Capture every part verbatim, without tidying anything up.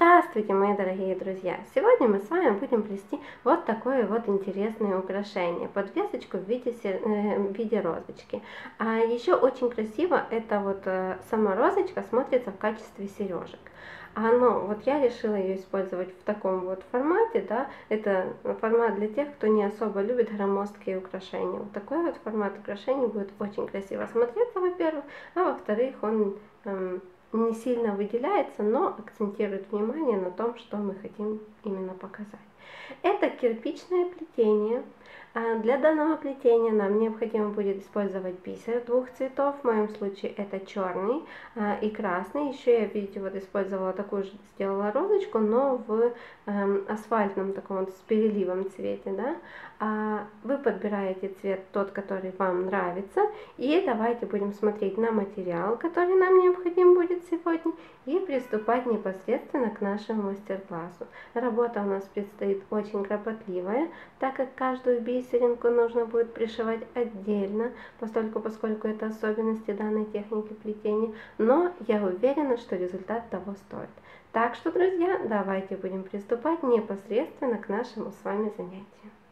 Здравствуйте, мои дорогие друзья! Сегодня мы с вами будем плести вот такое вот интересное украшение, подвесочку в виде, э, в виде розочки. А еще очень красиво эта вот э, сама розочка смотрится в качестве сережек. А, ну, вот я решила ее использовать в таком вот формате, да, это формат для тех, кто не особо любит громоздкие украшения. Вот такой вот формат украшений будет очень красиво смотреться, во-первых, а во-вторых, он эм, не сильно выделяется, но акцентирует внимание на том, что мы хотим именно показать. Это кирпичное плетение. Для данного плетения нам необходимо будет использовать бисер двух цветов, в моем случае это черный и красный. Еще я, видите, вот использовала такую же, сделала розочку, но в асфальтном таком вот с переливом цвете, да. Вы подбираете цвет тот, который вам нравится, и давайте будем смотреть на материал, который нам необходим будет сегодня, и приступать непосредственно к нашему мастер-классу. Работа у нас предстоит очень кропотливая, так как каждую бисеринку нужно будет пришивать отдельно, поскольку, поскольку это особенности данной техники плетения, но я уверена, что результат того стоит. Так что, друзья, давайте будем приступать непосредственно к нашему с вами занятию.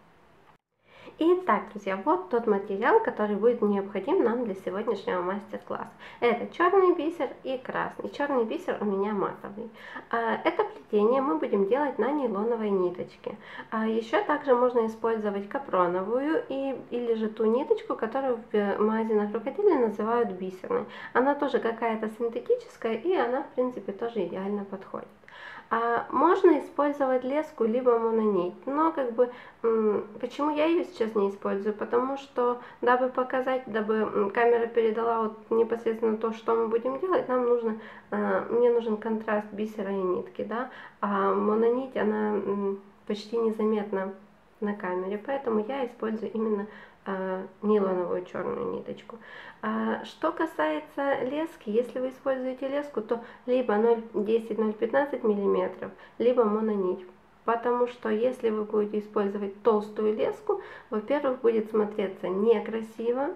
Итак, друзья, вот тот материал, который будет необходим нам для сегодняшнего мастер-класса. Это черный бисер и красный. Черный бисер у меня матовый. Это плетение мы будем делать на нейлоновой ниточке. Еще также можно использовать капроновую и, или же ту ниточку, которую в магазинах рукоделия называют бисерной. Она тоже какая-то синтетическая, и она, в принципе, тоже идеально подходит. А можно использовать леску либо мононить, но как бы почему я ее сейчас не использую, потому что дабы показать, дабы камера передала вот непосредственно то, что мы будем делать, нам нужно, мне нужен контраст бисера и нитки, да, а мононить она почти незаметна на камере, поэтому я использую именно а, нейлоновую черную ниточку. А, что касается лески, если вы используете леску, то либо ноль десять — ноль пятнадцать миллиметров, либо мононить. Потому что если вы будете использовать толстую леску, во-первых, будет смотреться некрасиво,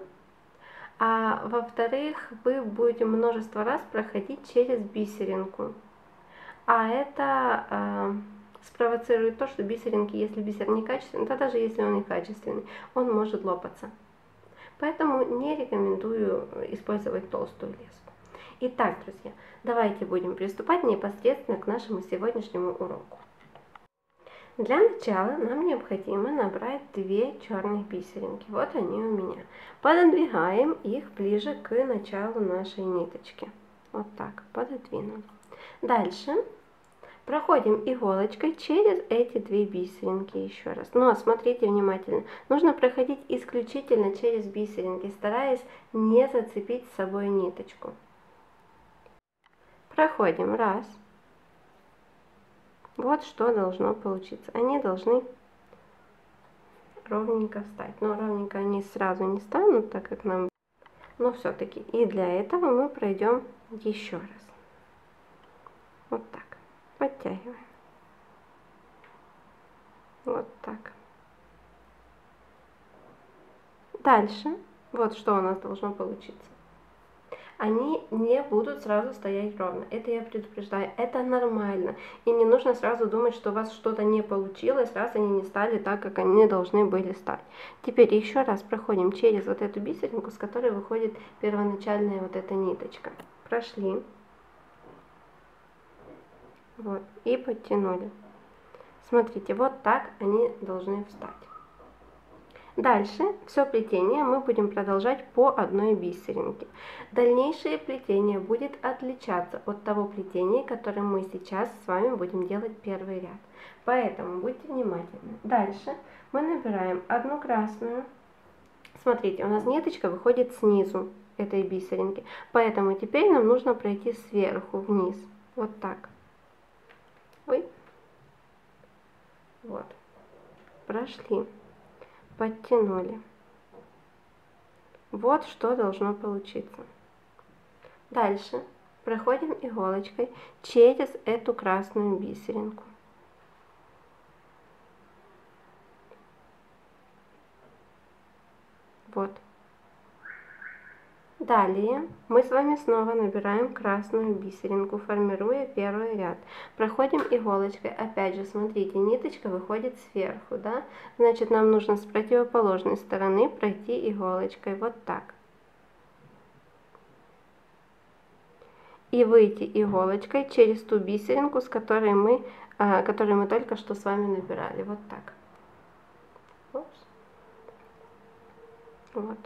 а во-вторых, вы будете множество раз проходить через бисеринку. А это а, спровоцирует то, что бисеринки, если бисер некачественный, то даже если он и качественный, он может лопаться. Поэтому не рекомендую использовать толстую леску. Итак, друзья, давайте будем приступать непосредственно к нашему сегодняшнему уроку. Для начала нам необходимо набрать две черные бисеринки. Вот они у меня. Пододвигаем их ближе к началу нашей ниточки. Вот так, пододвинули. Дальше проходим иголочкой через эти две бисеринки еще раз. Но смотрите внимательно. Нужно проходить исключительно через бисеринки, стараясь не зацепить с собой ниточку. Проходим раз. Вот что должно получиться. Они должны ровненько встать. Но ровненько они сразу не станут, так как нам... Но все-таки. И для этого мы пройдем еще раз. Вот так. Подтягиваем. Вот так. Дальше, вот что у нас должно получиться. Они не будут сразу стоять ровно. Это я предупреждаю. Это нормально. И не нужно сразу думать, что у вас что-то не получилось, раз они не стали так, как они должны были стать. Теперь еще раз проходим через вот эту бисеринку, с которой выходит первоначальная вот эта ниточка. Прошли. Вот. И подтянули. Смотрите, вот так они должны встать. Дальше все плетение мы будем продолжать по одной бисеринке. Дальнейшее плетение будет отличаться от того плетения, которое мы сейчас с вами будем делать первый ряд. Поэтому будьте внимательны. Дальше мы набираем одну красную. Смотрите, у нас ниточка выходит снизу этой бисеринки, поэтому теперь нам нужно пройти сверху вниз. Вот так. Ой. Вот. Прошли. Подтянули. Вот что должно получиться. Дальше проходим иголочкой через эту красную бисеринку. Вот. Далее мы с вами снова набираем красную бисеринку, формируя первый ряд. Проходим иголочкой. Опять же, смотрите, ниточка выходит сверху, да? Значит, нам нужно с противоположной стороны пройти иголочкой вот так. И выйти иголочкой через ту бисеринку, с которой мы, а, которую мы только что с вами набирали. Вот так. Упс. Вот.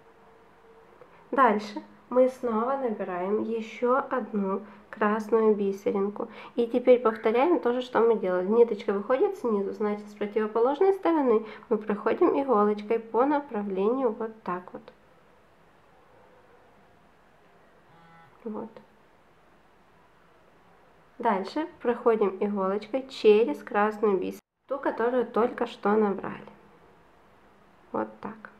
Дальше мы снова набираем еще одну красную бисеринку. И теперь повторяем то же, что мы делали. Ниточка выходит снизу, значит, с противоположной стороны мы проходим иголочкой по направлению вот так вот. Вот. Дальше проходим иголочкой через красную бисеринку, ту, которую только что набрали. Вот так.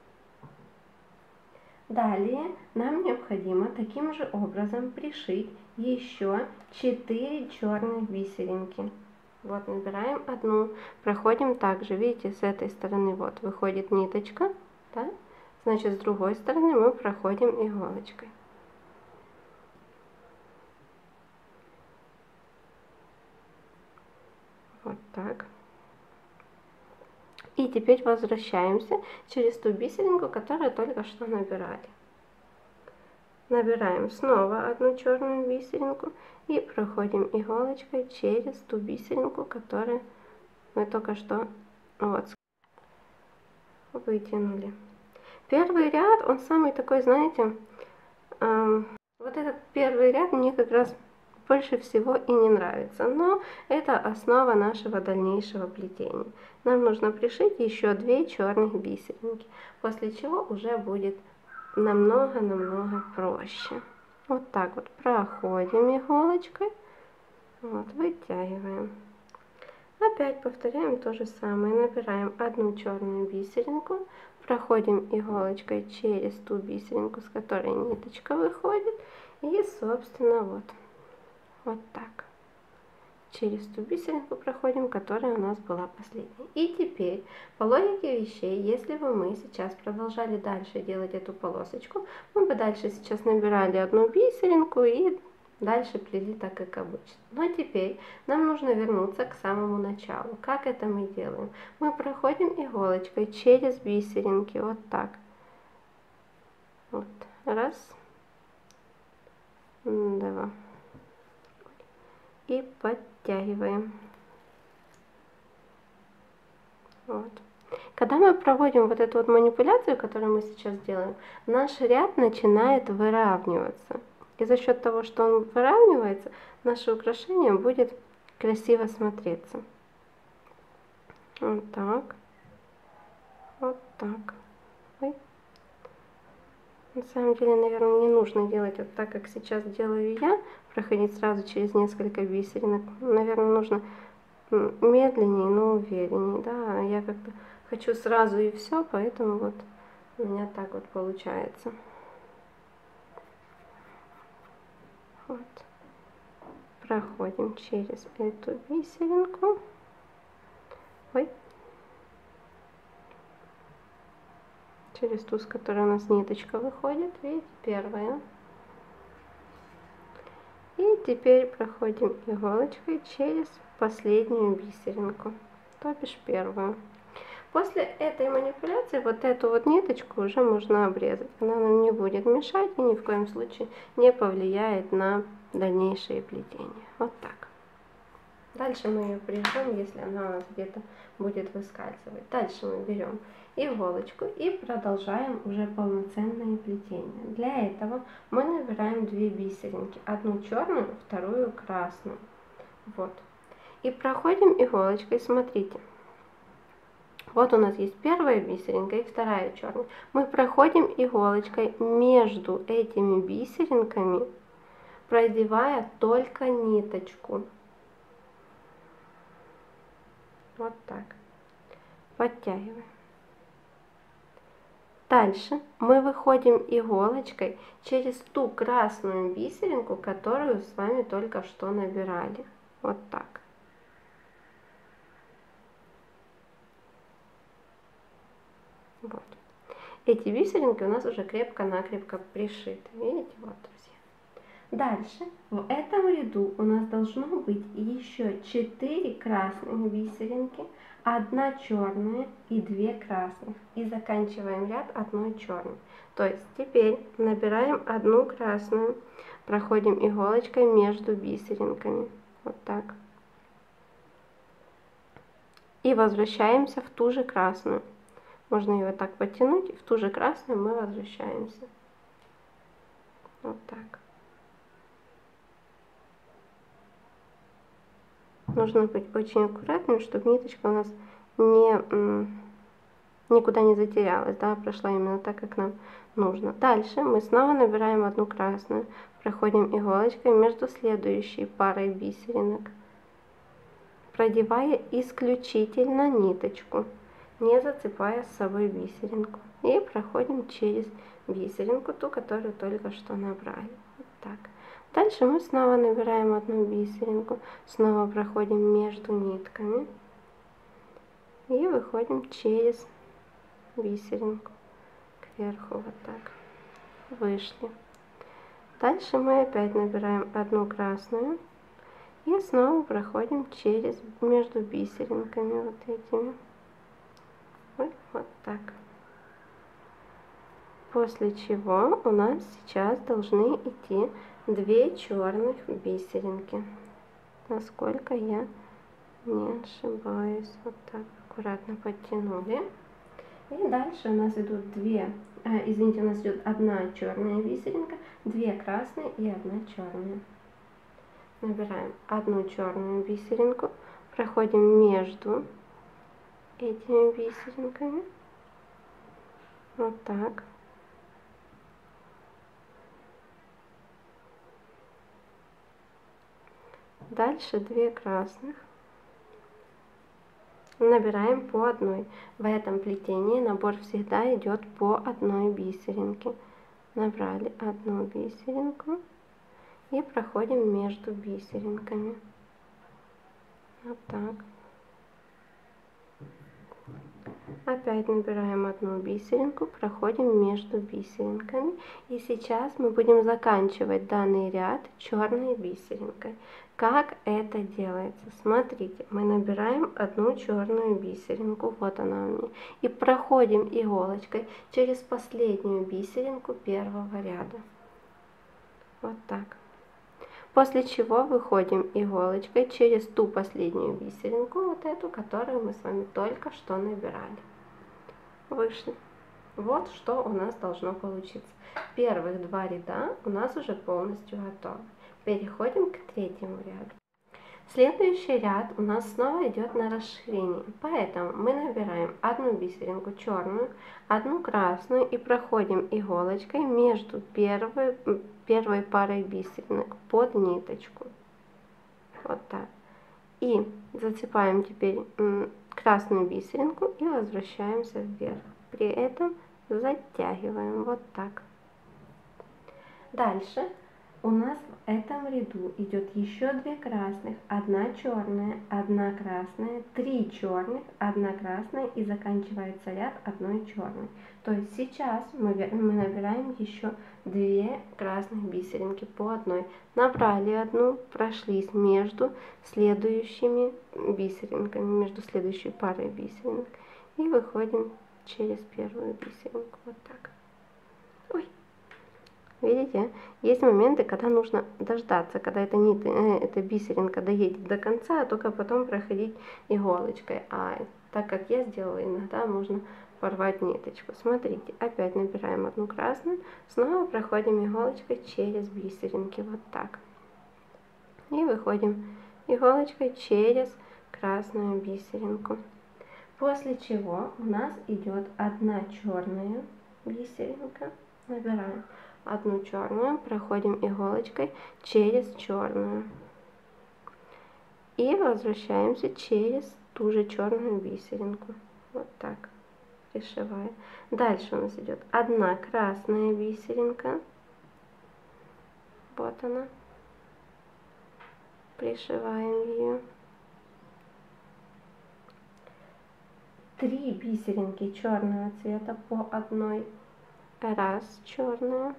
Далее нам необходимо таким же образом пришить еще четыре черных бисеринки. Вот набираем одну, проходим также, видите, с этой стороны вот выходит ниточка, да? Значит, с другой стороны мы проходим иголочкой. Вот так. И теперь возвращаемся через ту бисеринку, которую только что набирали. Набираем снова одну черную бисеринку и проходим иголочкой через ту бисеринку, которую мы только что вот вытянули. Первый ряд, он самый такой, знаете, эм, вот этот первый ряд мне как раз больше всего и не нравится, но это основа нашего дальнейшего плетения. Нам нужно пришить еще две черных бисеринки, после чего уже будет намного-намного проще. Вот так вот проходим иголочкой, вот, вытягиваем. Опять повторяем то же самое, набираем одну черную бисеринку, проходим иголочкой через ту бисеринку, с которой ниточка выходит, и, собственно, вот. Вот так. Через ту бисеринку проходим, которая у нас была последней. И теперь, по логике вещей, если бы мы сейчас продолжали дальше делать эту полосочку, мы бы дальше сейчас набирали одну бисеринку и дальше плели так, как обычно. Но теперь нам нужно вернуться к самому началу. Как это мы делаем? Мы проходим иголочкой через бисеринки, вот так. Вот. Раз. Два. И подтягиваем. Вот. Когда мы проводим вот эту вот манипуляцию, которую мы сейчас делаем, наш ряд начинает выравниваться. И за счет того, что он выравнивается, наше украшение будет красиво смотреться. Вот так. Вот так. Ой. На самом деле, наверное, не нужно делать вот так, как сейчас делаю я, проходить сразу через несколько бисеринок. Наверное, нужно медленнее, но увереннее. Да, я как-то хочу сразу и все, поэтому вот у меня так вот получается. Вот. Проходим через эту бисеринку. Ой. Через ту, с которой у нас ниточка выходит, видите, первая. И теперь проходим иголочкой через последнюю бисеринку, то бишь первую. После этой манипуляции вот эту вот ниточку уже можно обрезать. Она нам не будет мешать и ни в коем случае не повлияет на дальнейшее плетение. Вот так. Дальше мы ее прижмем, если она у нас где-то будет выскальзывать. Дальше мы берем иголочку и продолжаем уже полноценное плетение. Для этого мы набираем две бисеринки. Одну черную, вторую красную. Вот. И проходим иголочкой, смотрите. Вот у нас есть первая бисеринка и вторая черная. Мы проходим иголочкой между этими бисеринками, продевая только ниточку. Вот так. Подтягиваем. Дальше мы выходим иголочкой через ту красную бисеринку, которую с вами только что набирали. Вот так. Вот. эти бисеринки у нас уже крепко-накрепко пришиты. Видите, вот, друзья. Дальше в этом ряду у нас должно быть еще четыре красных бисеринки, одна черная и две красных. И заканчиваем ряд одной черной. То есть теперь набираем одну красную, проходим иголочкой между бисеринками. Вот так. И возвращаемся в ту же красную. Можно ее так потянуть, и в ту же красную мы возвращаемся. Вот так. Нужно быть очень аккуратным, чтобы ниточка у нас не, никуда не затерялась, да, прошла именно так, как нам нужно. Дальше мы снова набираем одну красную, проходим иголочкой между следующей парой бисеринок, продевая исключительно ниточку, не зацепая с собой бисеринку. И проходим через бисеринку, ту, которую только что набрали. Вот так. Дальше мы снова набираем одну бисеринку, снова проходим между нитками и выходим через бисеринку кверху, вот так. Вышли. Дальше мы опять набираем одну красную и снова проходим через между бисеринками вот этими. Вот, вот так. После чего у нас сейчас должны идти две черных бисеринки, насколько я не ошибаюсь. Вот так аккуратно подтянули. И дальше у нас идут две, а, извините, у нас идет одна черная бисеринка, две красные и одна черная. Набираем одну черную бисеринку, проходим между этими бисеринками. Вот так. Дальше две красных. Набираем по одной. В этом плетении набор всегда идет по одной бисеринке. Набрали одну бисеринку и проходим между бисеринками. Вот так. Опять набираем одну бисеринку, проходим между бисеринками. И сейчас мы будем заканчивать данный ряд черной бисеринкой. Как это делается? Смотрите, мы набираем одну черную бисеринку, вот она у меня, и проходим иголочкой через последнюю бисеринку первого ряда. Вот так. После чего выходим иголочкой через ту последнюю бисеринку, вот эту, которую мы с вами только что набирали. Вышли. Вот что у нас должно получиться. Первых два ряда у нас уже полностью готовы. Переходим к третьему ряду. Следующий ряд у нас снова идет на расширение, поэтому мы набираем одну бисеринку черную, одну красную и проходим иголочкой между первой, первой парой бисеринок под ниточку. Вот так. И зацепаем теперь красную бисеринку и возвращаемся вверх. При этом затягиваем вот так. Дальше у нас в этом ряду идет еще две красных, одна черная, одна красная, три черных, одна красная и заканчивается ряд одной черной. То есть сейчас мы, мы набираем еще две красных бисеринки по одной. Набрали одну, прошлись между следующими бисеринками, между следующей парой бисеринок и выходим через первую бисеринку вот так. Ой. Видите, есть моменты, когда нужно дождаться, когда эта, нит, э, эта бисеринка доедет до конца, а только потом проходить иголочкой. А так как я сделала, иногда можно порвать ниточку. Смотрите, опять набираем одну красную, снова проходим иголочкой через бисеринки, вот так. И выходим иголочкой через красную бисеринку. После чего у нас идет одна черная бисеринка, набираем одну черную, проходим иголочкой через черную и возвращаемся через ту же черную бисеринку, вот так, пришивая. Дальше у нас идет одна красная бисеринка, вот она, пришиваем ее. три бисеринки черного цвета по одной. Раз, черная.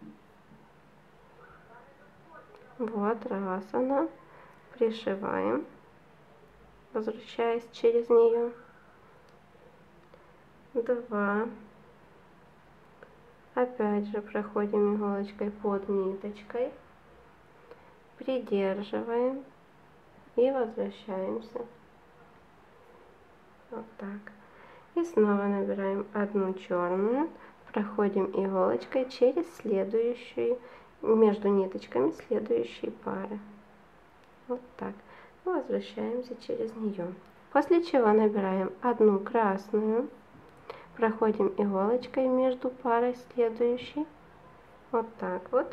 Вот, раз она. Пришиваем, возвращаясь через нее. Два. Опять же проходим иголочкой под ниточкой. Придерживаем и возвращаемся. Вот так. И снова набираем одну черную. Проходим иголочкой через следующую, между ниточками следующей пары. Вот так. И возвращаемся через нее. После чего набираем одну красную. Проходим иголочкой между парой следующей. Вот так вот.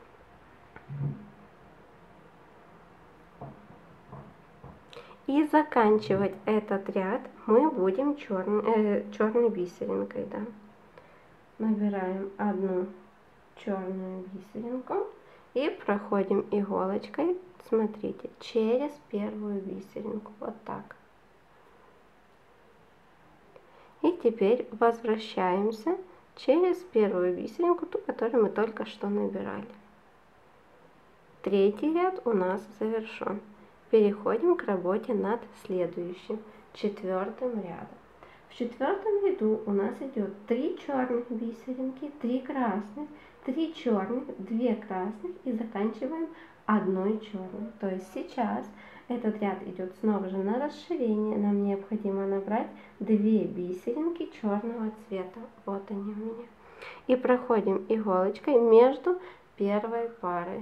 И заканчивать этот ряд мы будем черный, э, черной бисеринкой. Да. Набираем одну черную бисеринку и проходим иголочкой, смотрите, через первую бисеринку. Вот так. И теперь возвращаемся через первую бисеринку, ту, которую мы только что набирали. Третий ряд у нас завершен. Переходим к работе над следующим, четвертым рядом. В четвертом ряду у нас идет три черных бисеринки, три красных, три черных, две красных и заканчиваем одной черной. То есть сейчас этот ряд идет снова же на расширение. Нам необходимо набрать две бисеринки черного цвета. Вот они у меня. И проходим иголочкой между первой парой.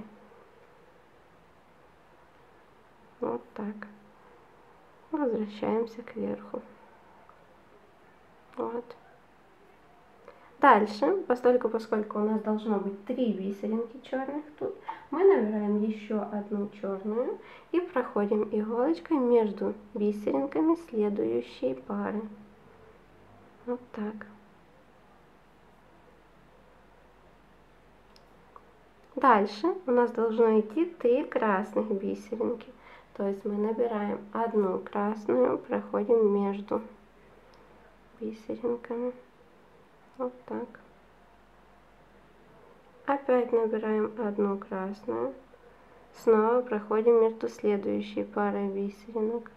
Вот так. Возвращаемся кверху. Вот. Дальше, постольку, поскольку у нас должно быть три бисеринки черных тут, мы набираем еще одну черную и проходим иголочкой между бисеринками следующей пары. Вот так. Дальше у нас должно идти три красных бисеринки. То есть мы набираем одну красную, проходим между бисеринками. Вот так. Опять набираем одну красную. Снова проходим между следующей парой бисеринок.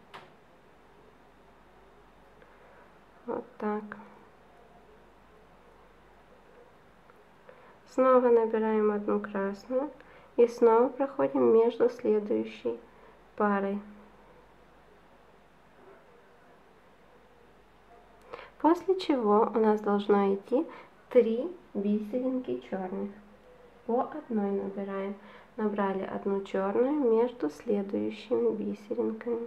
Вот так. Снова набираем одну красную. И снова проходим между следующей парой. После чего у нас должно идти три бисеринки черных. По одной набираем. Набрали одну черную между следующими бисеринками.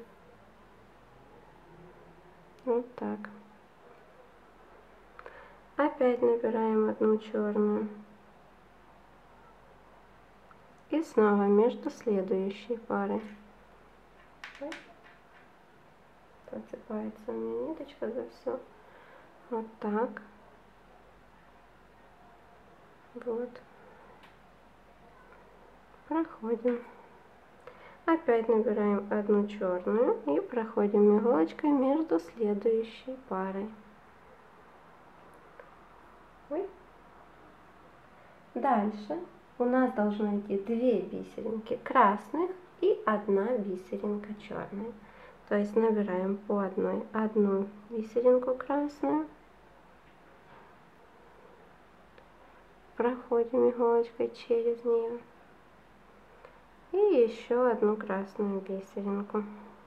Вот так. Опять набираем одну черную. И снова между следующей парой. Подсыпается у меня ниточка за все. Вот так. Вот. Проходим. Опять набираем одну черную и проходим иголочкой между следующей парой. Ой. Дальше у нас должно идти две бисеринки красных и одна бисеринка черная. То есть набираем по одной одну бисеринку красную. Проходим иголочкой через нее. И еще одну красную бисеринку.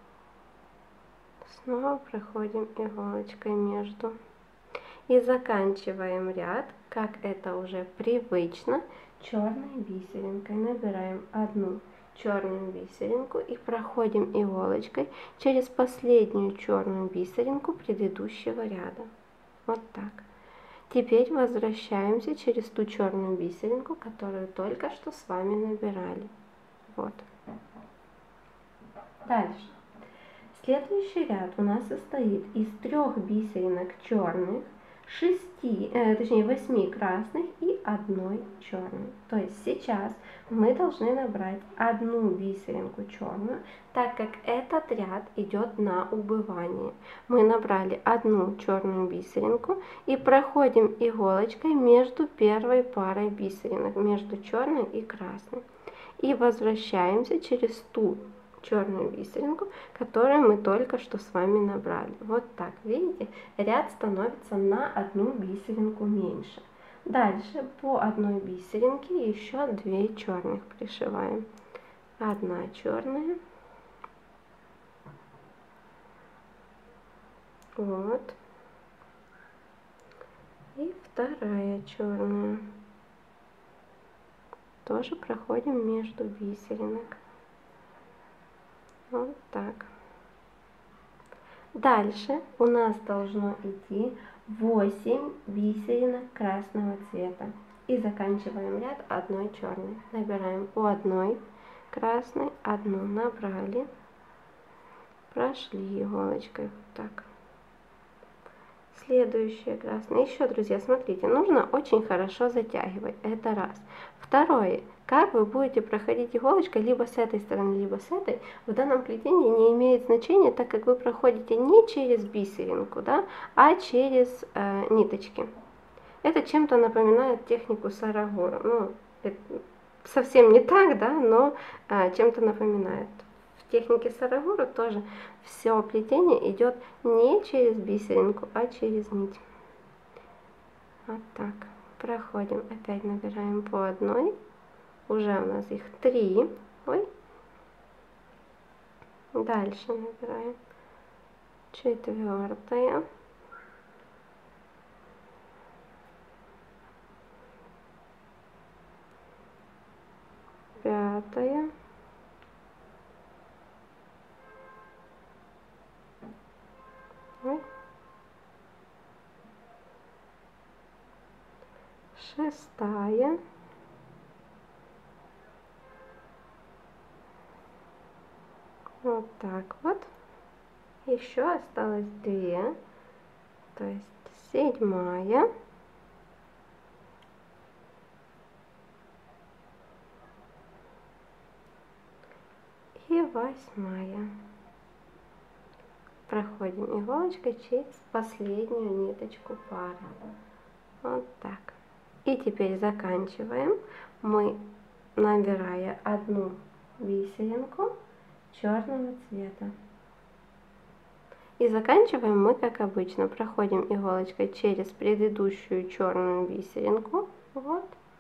Снова проходим иголочкой между. И заканчиваем ряд, как это уже привычно, черной бисеринкой. Набираем одну черную бисеринку и проходим иголочкой через последнюю черную бисеринку предыдущего ряда. Вот так. Теперь возвращаемся через ту черную бисеринку, которую только что с вами набирали. Вот. Дальше. Следующий ряд у нас состоит из трех бисеринок черных, шести, э, точнее восьми красных и одной черной. То есть сейчас мы должны набрать одну бисеринку черную, так как этот ряд идет на убывание. Мы набрали одну черную бисеринку и проходим иголочкой между первой парой бисеринок, между черной и красной. И возвращаемся через ту черную бисеринку, которую мы только что с вами набрали. Вот так, видите, ряд становится на одну бисеринку меньше. Дальше по одной бисеринке еще две черных пришиваем. Одна черная. Вот. И вторая черная. Тоже проходим между бисеринок. Вот так. Дальше у нас должно идти восемь бисеринок красного цвета. И заканчиваем ряд одной черной. Набираем по одной красной, одну набрали, прошли иголочкой вот так. Следующая красная. Еще, друзья, смотрите, нужно очень хорошо затягивать. Это раз. Второе. Как вы будете проходить иголочкой либо с этой стороны, либо с этой, в данном плетении не имеет значения, так как вы проходите не через бисеринку, да, а через э, ниточки. Это чем-то напоминает технику Сарагура. Ну, это совсем не так, да, но э, чем-то напоминает. В технике Сарагура тоже все плетение идет не через бисеринку, а через нить. Вот так. Проходим, опять набираем по одной. Уже у нас их три. Ой. Дальше набираем четвертая. Пятая. Ой. Шестая. Вот так вот. Еще осталось две. То есть седьмая. И восьмая. Проходим иголочкой через последнюю ниточку пары. Вот так. И теперь заканчиваем мы, набирая одну бисеринку черного цвета. И заканчиваем мы, как обычно, проходим иголочкой через предыдущую черную бисеринку. Вот.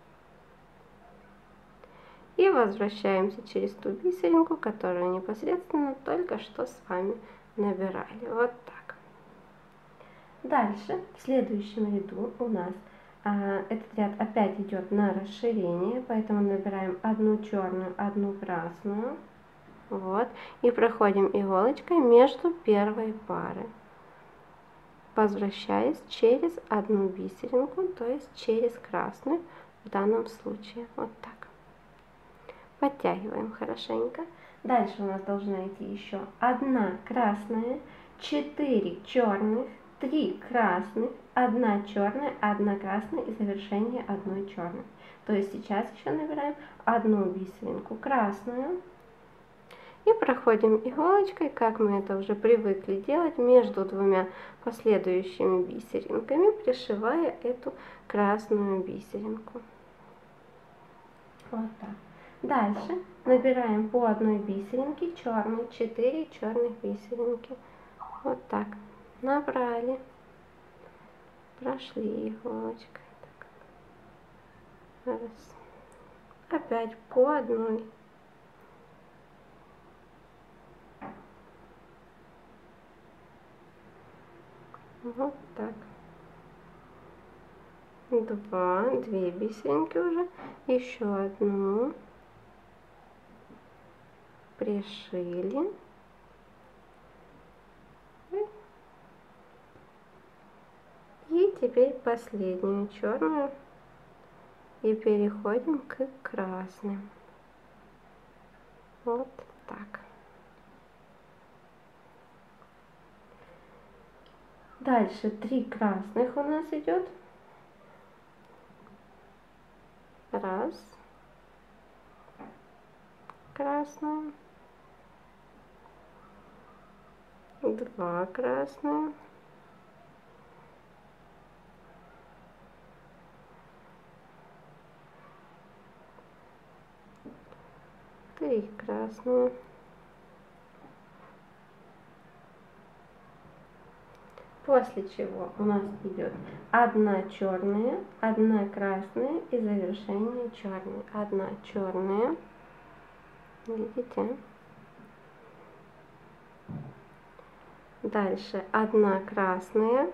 И возвращаемся через ту бисеринку, которую непосредственно только что с вами набирали. Вот так. Дальше, в следующем ряду у нас а, этот ряд опять идет на расширение, поэтому набираем одну черную, одну красную. Вот. И проходим иголочкой между первой парой, возвращаясь через одну бисеринку, то есть через красную в данном случае. Вот так. Подтягиваем хорошенько. Дальше у нас должна идти еще одна красная, четыре черных, три красных, одна черная, одна красная и завершение одной черной. То есть сейчас еще набираем одну бисеринку красную и проходим иголочкой, как мы это уже привыкли делать, между двумя последующими бисеринками, пришивая эту красную бисеринку. Вот так. Дальше набираем по одной бисеринке черной, четыре черных бисеринки. Вот так. Набрали, прошли иголочкой. Так. Раз. Опять по одной. Вот так. Два, две бисеринки уже, еще одну. Пришили. И теперь последнюю черную. И переходим к красным. Вот так. Дальше три красных у нас идет. Раз. Красная. Два красные. Три красные. После чего у нас идет одна черная, одна красная и завершение черной. Одна черная. Видите? Дальше одна красная.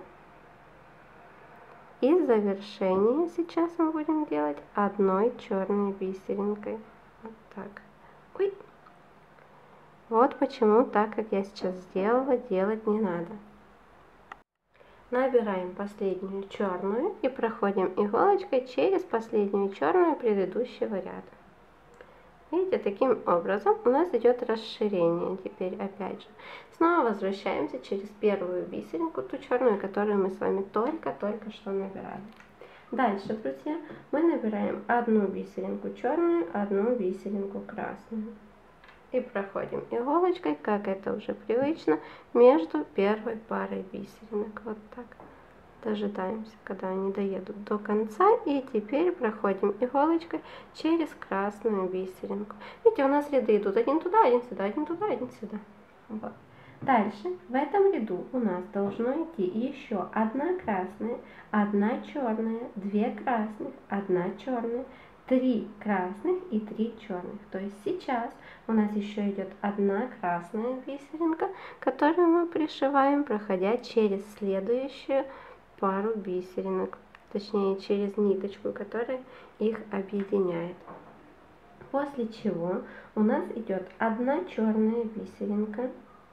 И завершение сейчас мы будем делать одной черной бисеринкой. Вот так. Ой. Вот почему так, как я сейчас сделала, делать не надо. Набираем последнюю черную и проходим иголочкой через последнюю черную предыдущего ряда. Видите, таким образом у нас идет расширение. Теперь опять же снова возвращаемся через первую бисеринку, ту черную, которую мы с вами только-только что набирали. Дальше, друзья, мы набираем одну бисеринку черную, одну бисеринку красную. И проходим иголочкой, как это уже привычно, между первой парой бисеринок. Вот так. Дожидаемся, когда они доедут до конца. И теперь проходим иголочкой через красную бисеринку. Видите, у нас ряды идут один туда, один сюда, один туда, один сюда. Вот. Дальше в этом ряду у нас должно идти еще одна красная, одна черная, две красных, одна черная, три красных и три черных. То есть сейчас у нас еще идет одна красная бисеринка, которую мы пришиваем, проходя через следующую пару бисеринок, точнее через ниточку, которая их объединяет. После чего у нас идет одна черная бисеринка.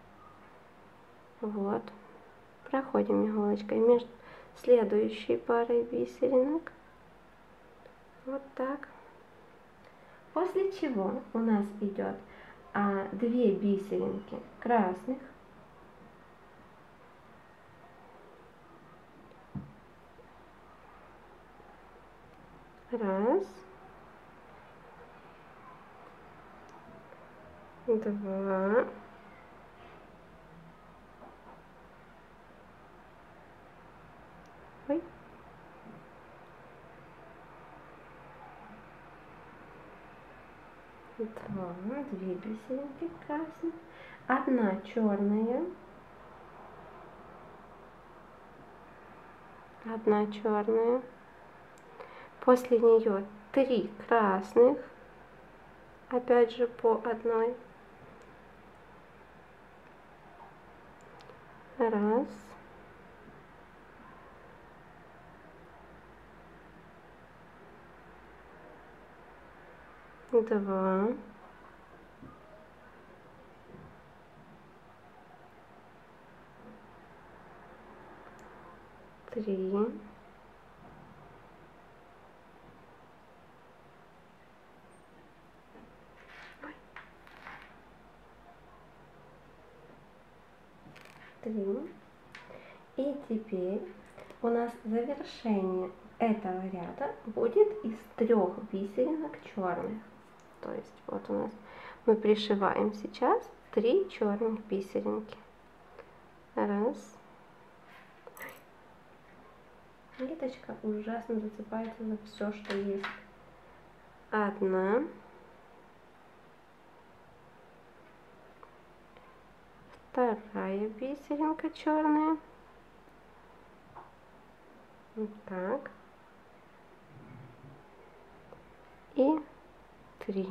Вот. Проходим иголочкой между следующей парой бисеринок. Вот так. После чего у нас идет а, две бисеринки красных. Раз. Два. Ой. Два, две бисеринки красных, одна черная, одна черная, после нее три красных, опять же по одной, раз, два, три, три. И теперь у нас завершение этого ряда будет из трех бисеринок черных. То есть вот у нас мы пришиваем сейчас три черных бисеринки. Раз. Ниточка ужасно зацепается за все, что есть. Одна. Вторая бисеринка черная. Вот так. И три.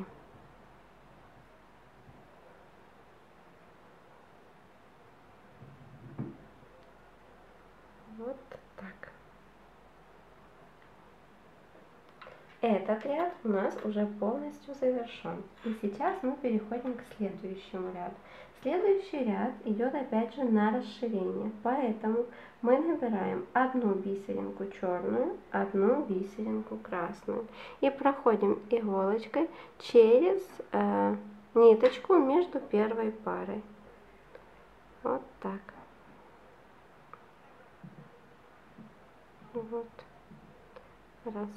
Вот так. Этот ряд у нас уже полностью завершен. И сейчас мы переходим к следующему ряду. Следующий ряд идет опять же на расширение, поэтому мы набираем одну бисеринку черную, одну бисеринку красную и проходим иголочкой через э, ниточку между первой парой. Вот так. Вот. Раз.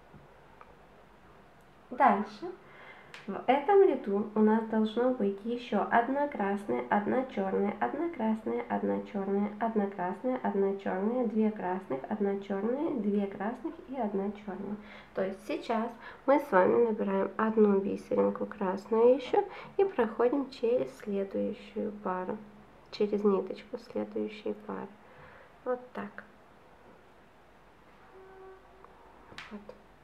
Дальше. В этом ряду у нас должно быть еще одна красная, одна черная, одна красная, одна черная, одна красная, одна черная, две красных, одна черная, две красных и одна черная. То есть сейчас мы с вами набираем одну бисеринку красную еще и проходим через следующую пару, через ниточку следующей пары. Вот так. Вот.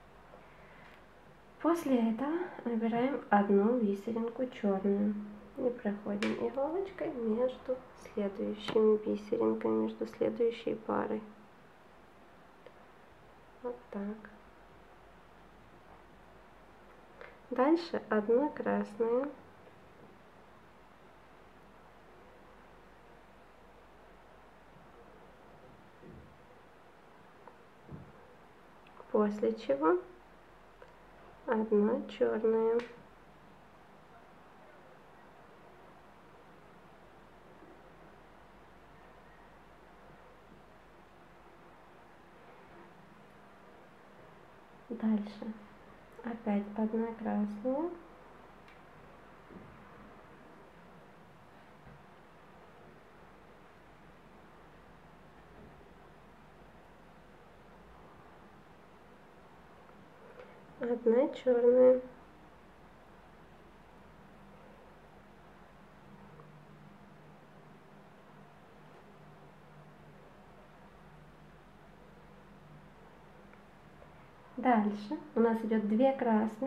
После этого набираем одну бисеринку черную и проходим иголочкой между следующими бисеринками, между следующей парой. Вот так. Дальше одна красная. После чего одна черная. Дальше опять одна красная. Одна черная. Дальше у нас идет две красных.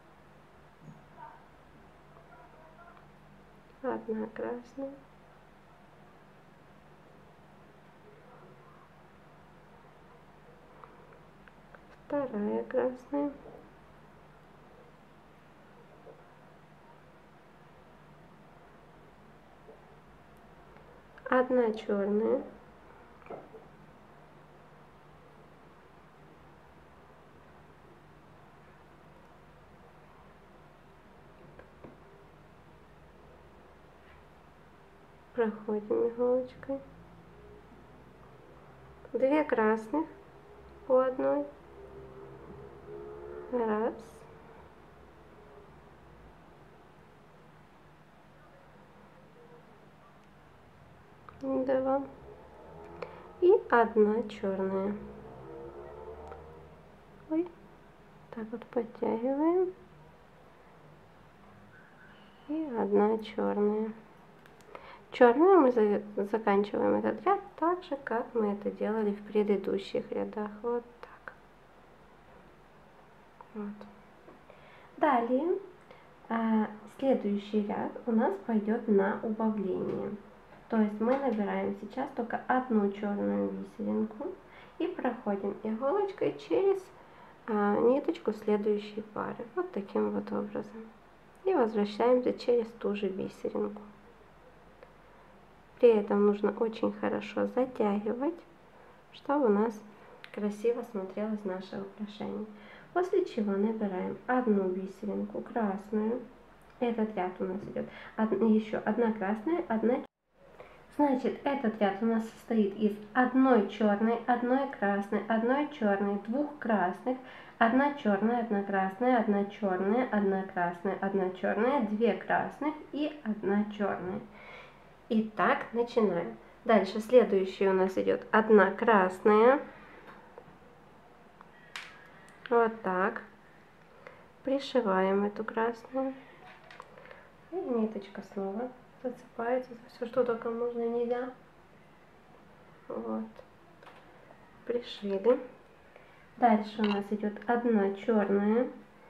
Одна красная. Вторая красная. Одна черная. Проходим иголочкой. Две красных по одной. Раз. Два. И одна черная. Ой. Так вот подтягиваем. И одна черная. Черную мы за заканчиваем этот ряд так же, как мы это делали в предыдущих рядах. Вот так. Вот. Далее а, следующий ряд у нас пойдет на убавление. То есть мы набираем сейчас только одну черную бисеринку и проходим иголочкой через а, ниточку следующей пары. Вот таким вот образом. И возвращаемся через ту же бисеринку. При этом нужно очень хорошо затягивать, чтобы у нас красиво смотрелось наше украшение. После чего набираем одну бисеринку красную. Этот ряд у нас идет еще одна красная, одна черная. Значит, этот ряд у нас состоит из одной черной, одной красной, одной черной, двух красных, одна черная, одна красная, одна черная, одна красная, одна черная, две красных и одна черная. Итак, начинаем. Дальше следующий у нас идет одна красная. Вот так. Пришиваем эту красную. И ниточка снова зацепается за все, что только можно и нельзя. Вот. Пришили. Дальше у нас идет одна черная.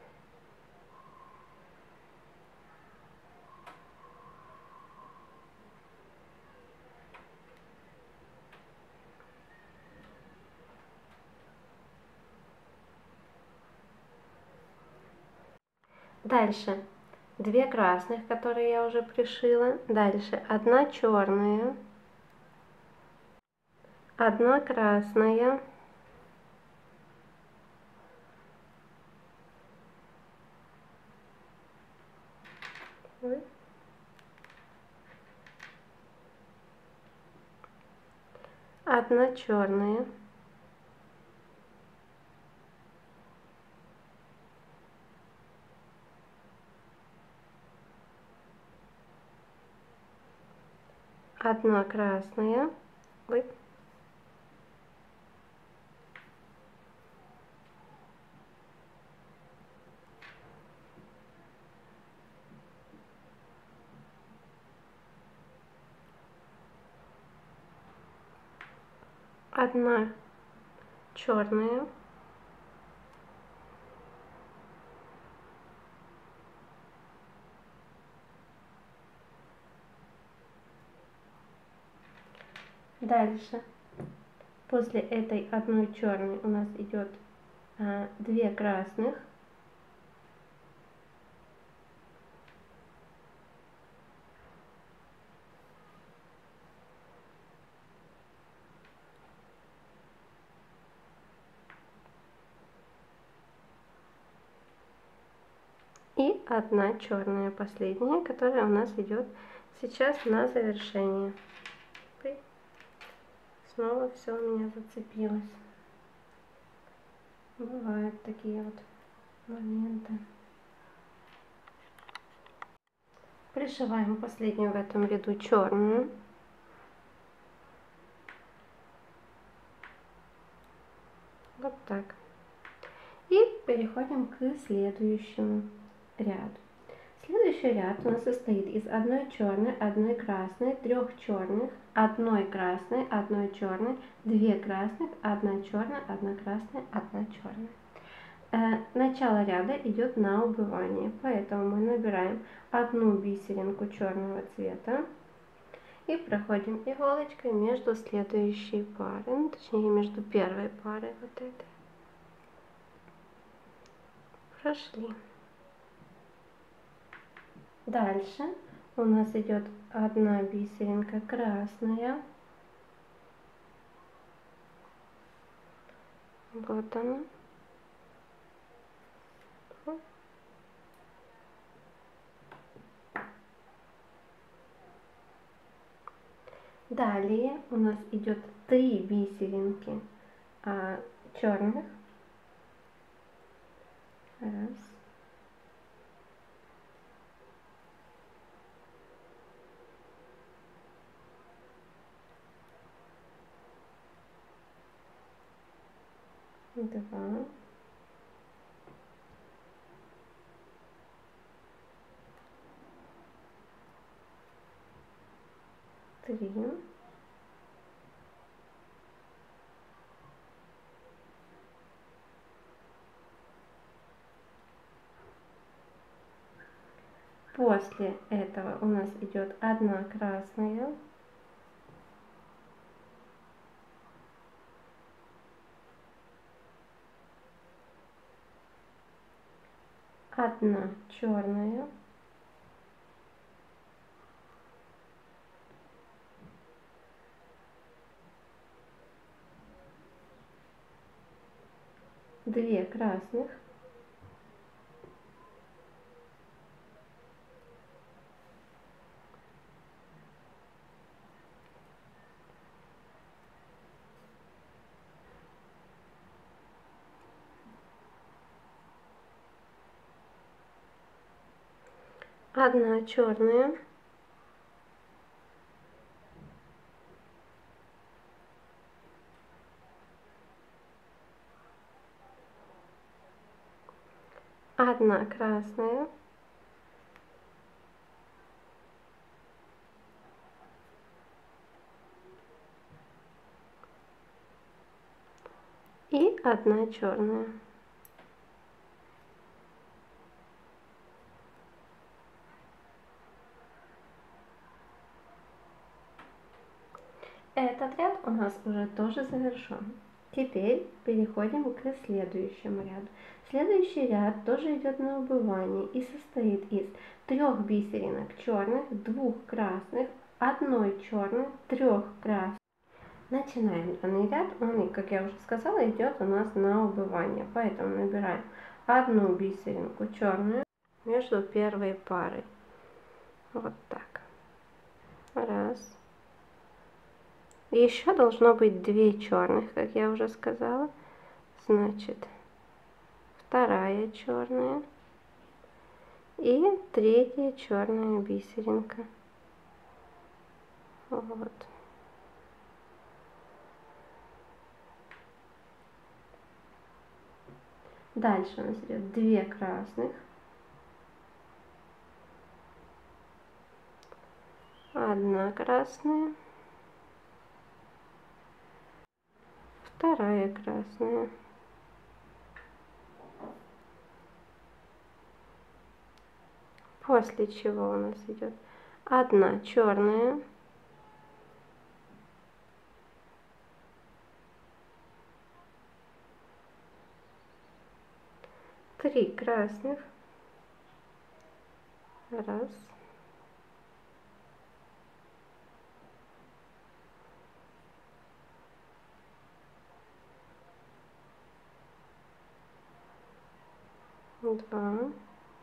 Дальше две красных, которые я уже пришила. Дальше одна черная, одна красная, одна черная, одна красная, ой, одна черная, дальше после этой одной черной у нас идет а, две красных, и одна черная последняя, которая у нас идет сейчас на завершение. Снова все у меня зацепилось. Бывают такие вот моменты. Пришиваем последнюю в этом ряду черную. Вот так. И переходим к следующему ряду. Следующий ряд у нас состоит из одной черной, одной красной, трех черных, одной красной, одной черной, две красных, одна черная, одна красная, одна черная. Э, начало ряда идет на убывание, поэтому мы набираем одну бисеринку черного цвета и проходим иголочкой между следующей парой, ну, точнее между первой парой вот этой. Прошли. Дальше у нас идет одна бисеринка красная. Вот она. Далее у нас идет три бисеринки а, черных. Раз. Два. Три. После этого у нас идет одна красная. Одна черная. Две красных. Одна черная. Одна красная. И одна черная. Этот ряд у нас уже тоже завершен. Теперь переходим к следующему ряду. Следующий ряд тоже идет на убывание и состоит из трех бисеринок черных, двух красных, одной черной, трех красных. Начинаем данный ряд. Он, как я уже сказала, идет у нас на убывание. Поэтому набираем одну бисеринку черную между первой парой. Вот так. Раз. Еще должно быть две черных, как я уже сказала. Значит, вторая черная и третья черная бисеринка. Вот. Дальше у нас идет две красных, одна красная, вторая красная, после чего у нас идет одна черная, три красных, раз, два,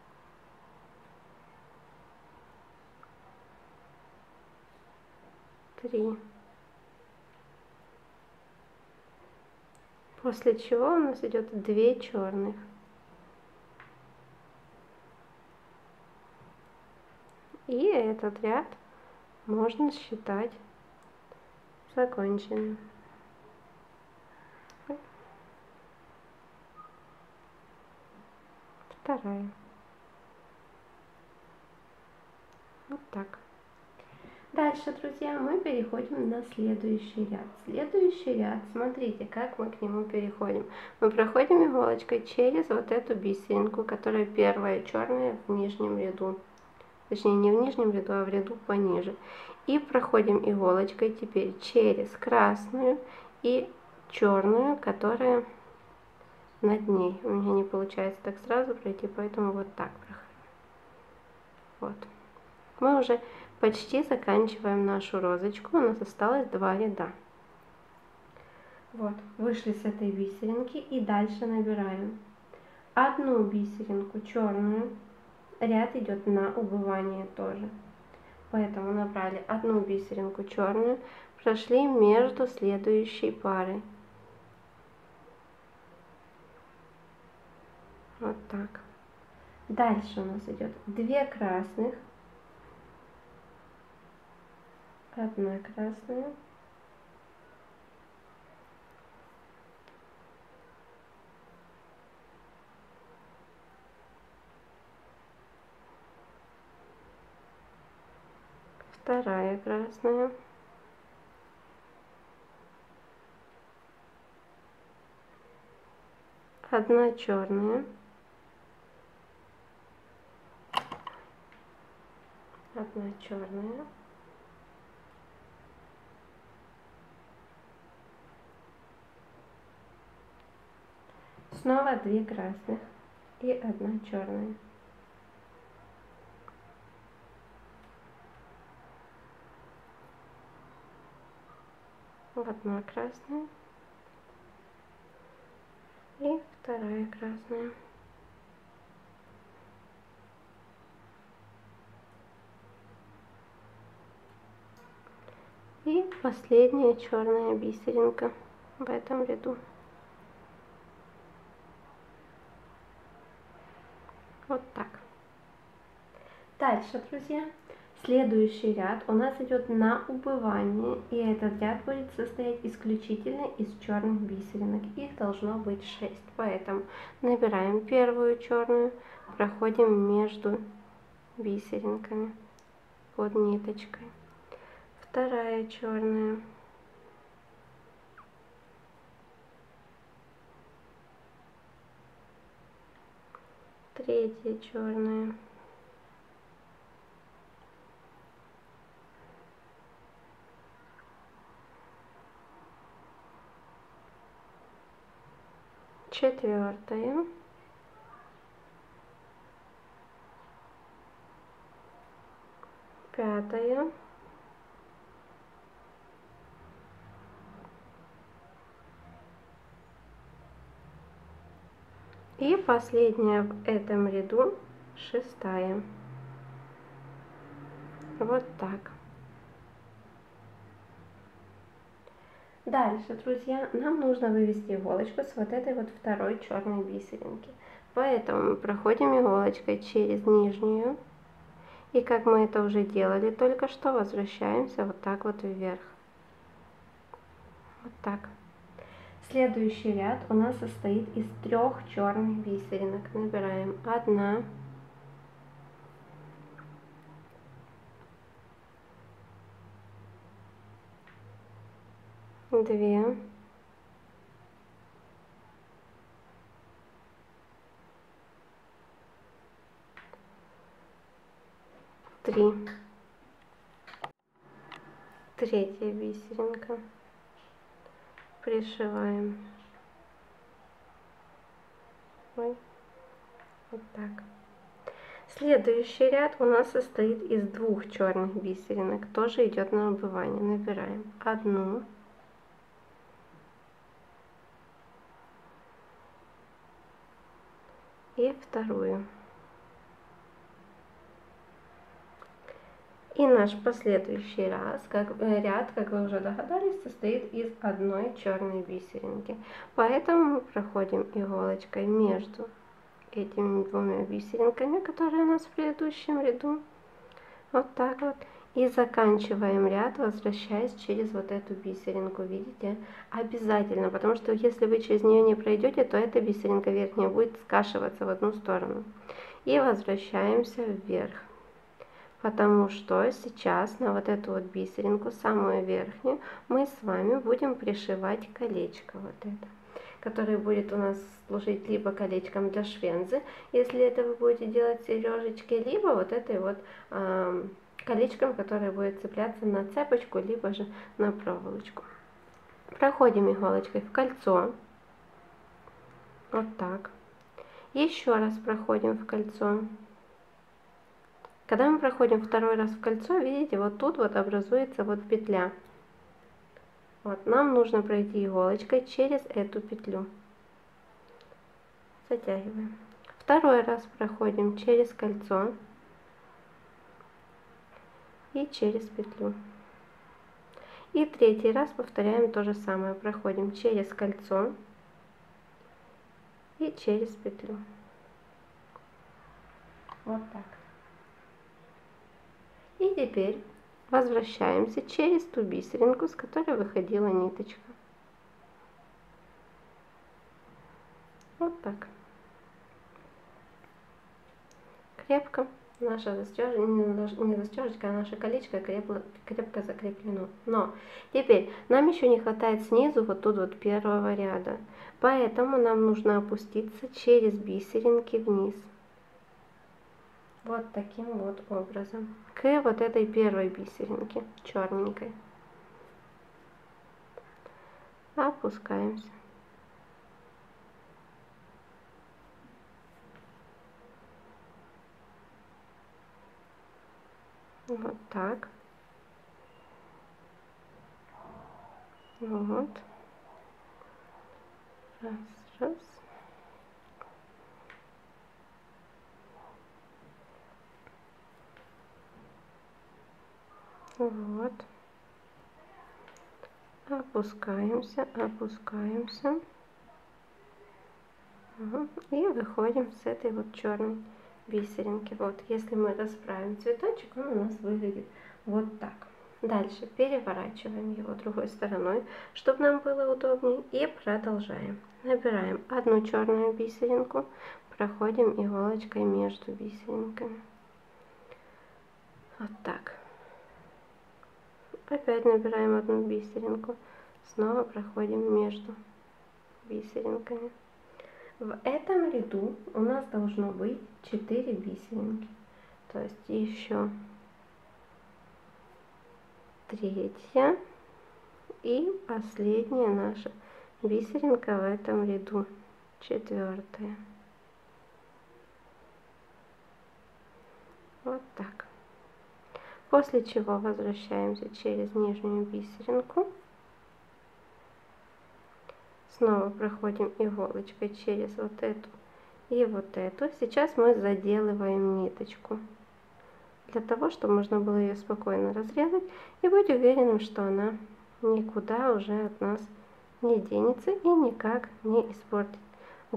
три. После чего у нас идет две черных. И этот ряд можно считать законченным. Вторая. Вот так. Дальше, друзья, мы переходим на следующий ряд. Следующий ряд, смотрите, как мы к нему переходим. Мы проходим иголочкой через вот эту бисеринку, которая первая черная в нижнем ряду. Точнее, не в нижнем ряду, а в ряду пониже. И проходим иголочкой теперь через красную и черную, которая над ней. У меня не получается так сразу пройти, поэтому вот так проходим. Вот. Мы уже почти заканчиваем нашу розочку. У нас осталось два ряда. Вот, вышли с этой бисеринки и дальше набираем одну бисеринку черную. Ряд идет на убывание тоже. Поэтому набрали одну бисеринку черную, прошли между следующей парой. Вот так. Дальше у нас идет две красных, одна красная, вторая красная, одна черная, одна черная, снова две красных и одна черная. Одна красная и вторая красная. И последняя черная бисеринка в этом ряду. Вот так. Дальше, друзья, следующий ряд у нас идет на убывание, и этот ряд будет состоять исключительно из черных бисеринок. Их должно быть шесть, поэтому набираем первую черную, проходим между бисеринками под ниточкой. Вторая черная. Третья черная. Четвертая. Пятая. И последняя в этом ряду, шестая. Вот так. Дальше, друзья, нам нужно вывести иголочку с вот этой вот второй черной бисеринки. Поэтому мы проходим иголочкой через нижнюю И как мы это уже делали только что, возвращаемся вот так вот вверх. Вот так. Следующий ряд у нас состоит из трех черных бисеринок. Набираем одна, две, три, третья бисеринка, пришиваем. Ой, вот так. Следующий ряд у нас состоит из двух черных бисеринок, тоже идет на убывание. Набираем одну, и вторую. И наш последующий раз, как, э, ряд, как вы уже догадались, состоит из одной черной бисеринки. Поэтому мы проходим иголочкой между этими двумя бисеринками, которые у нас в предыдущем ряду. Вот так вот. И заканчиваем ряд, возвращаясь через вот эту бисеринку. Видите? Обязательно, потому что если вы через нее не пройдете, то эта бисеринка верхняя будет скашиваться в одну сторону. И возвращаемся вверх. Потому что сейчас на вот эту вот бисеринку, самую верхнюю, мы с вами будем пришивать колечко вот это, которое будет у нас служить либо колечком для швензы, если это вы будете делать сережечки, либо вот этой вот э, колечком, которое будет цепляться на цепочку, либо же на проволочку. Проходим иголочкой в кольцо, вот так. Еще раз проходим в кольцо. Когда мы проходим второй раз в кольцо, видите, вот тут вот образуется вот петля. Вот, нам нужно пройти иголочкой через эту петлю. Затягиваем. Второй раз проходим через кольцо и через петлю. И третий раз повторяем то же самое. Проходим через кольцо и через петлю. Вот так. И теперь возвращаемся через ту бисеринку, с которой выходила ниточка. Вот так. Крепко наша застежка, не застежечка, а наше колечко крепко, крепко закреплено. Но теперь нам еще не хватает снизу вот тут вот первого ряда. Поэтому нам нужно опуститься через бисеринки вниз. Вот таким вот образом. К вот этой первой бисеринке, черненькой. Опускаемся. Вот так. Вот. Раз, раз. Вот. Опускаемся, опускаемся. И выходим с этой вот черной бисеринки. Вот, если мы расправим цветочек, он у нас выглядит вот так. Дальше переворачиваем его другой стороной, чтобы нам было удобнее. И продолжаем. Набираем одну черную бисеринку, проходим иголочкой между бисеринками. Вот так. Опять набираем одну бисеринку, снова проходим между бисеринками. В этом ряду у нас должно быть четыре бисеринки, то есть еще третья и последняя наша бисеринка в этом ряду, четвертая. Вот так. После чего возвращаемся через нижнюю бисеринку. Снова проходим иголочкой через вот эту и вот эту. Сейчас мы заделываем ниточку. Для того, чтобы можно было ее спокойно разрезать и быть уверенным, что она никуда уже от нас не денется и никак не испортит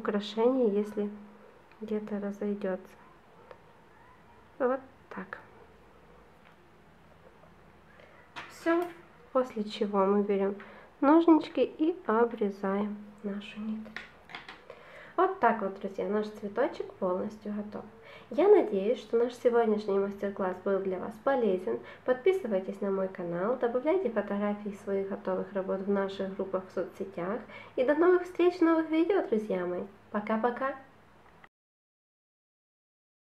украшение, если где-то разойдется. Вот так. Все. После чего мы берем ножнички и обрезаем нашу ниточку. Вот так вот, друзья, наш цветочек полностью готов. Я надеюсь, что наш сегодняшний мастер-класс был для вас полезен. Подписывайтесь на мой канал, добавляйте фотографии своих готовых работ в наших группах в соцсетях. И до новых встреч, новых видео, друзья мои. Пока-пока!